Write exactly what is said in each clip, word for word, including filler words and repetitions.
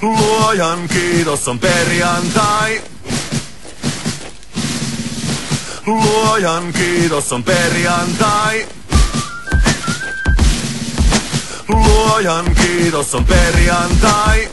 Luojan kiitos on perjantai. Luojan kiitos on perjantai. Luojan kiitos on perjantai.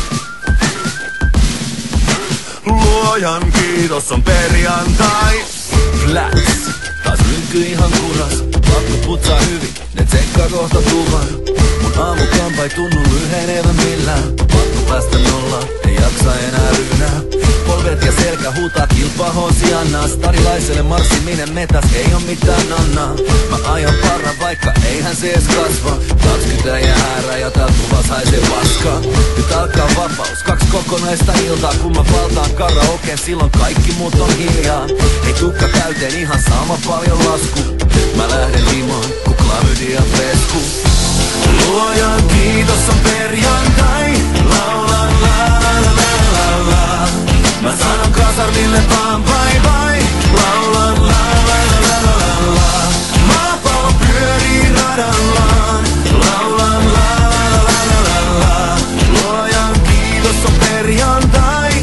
Luojan kiitos on perjantai. Flats, taas rynkky ihan kuras. Pakko putsaa hyvin, ne tsekkaa kohta tuvan. Mun aamukampa ei tunnu lyhenevän millään. Pakko päästä nollaan, ei jaksa enää ryynää. Polvet ja selkä huutaa kilpaa Hosiannaa. Starilaiselle marssiminen metäs ei oo mitään annaa. Mä ajan parran vaikka eihän se ees kasva. Kaksikymmentä ja häärää ja tää tuvas haisee paskaa. Nyt alkaa vapaus, kaksi kokonaista iltaa. Kun mä valtaan karaokeen, silloin kaikki muut on hiljaa. Ei tukka täyteen ihan sama paljon lasku. Mä lähden himoon, ku klamydia pesku. Luojan kiitos on perjantai. Laulan la la la la la. Mä sanon kasarmille vaan bye bye. Laulan la la la la la la. Maapallo pyörii radallaan. Laulan la la la la la. Luojan kiitos on perjantai.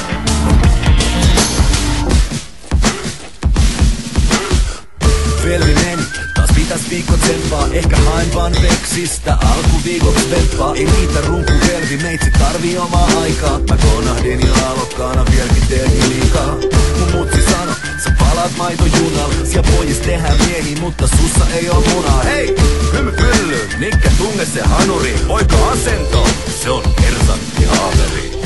Velvi meni, taas pitäis viikko tsemppaa. Ehkä haen vaan veksistä alkuviikoks veppaa. Ei riitä runkuvelvi, meitsi tarvii omaa aikaa. Mä konahdin ja alokkaana vieläkin teekin liikaa. Mun mutsi sano, sä palaat maitojunal. Siellä pojis tehdään miehiä, mutta sussa ei oo munaa. Hei, hymy pyllyyn, Nikke tunge se hanuri. Poika asento, se on Ersantti Haaveri.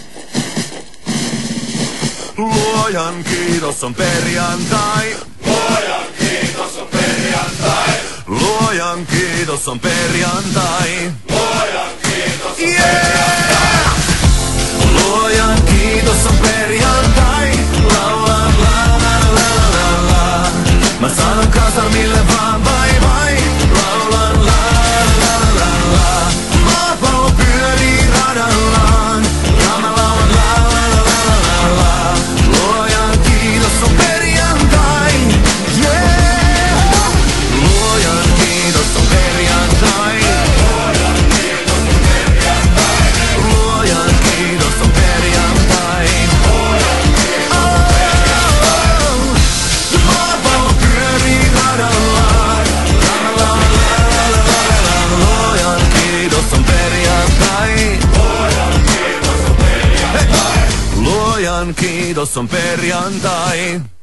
Luojan kiitos on perjantai. Luojan kiitos on perjantai. Luojan kiitos on perjantai. Luojan kiitos on Yeah! Luojan kiitos on perjantai. Laulan la la la la la. Mä sanon kasarmille vaan bye bye. Laulan la la la la. Maapallo pyörii radallaan. Ja mä laulan la la la la la. Luojan kiitos on perjantai. Yeah! Luojan kiitos on perjantai. Luojan kiitos on perjantai. Luojan kiitos on perjantai. Luojan kiitos on perjantai. Maapallo pyörii radallaan. La la la la la la. Luojan kiitos on perjantai. Luojan kiitos on perjantai. Luojan kiitos on perjantai.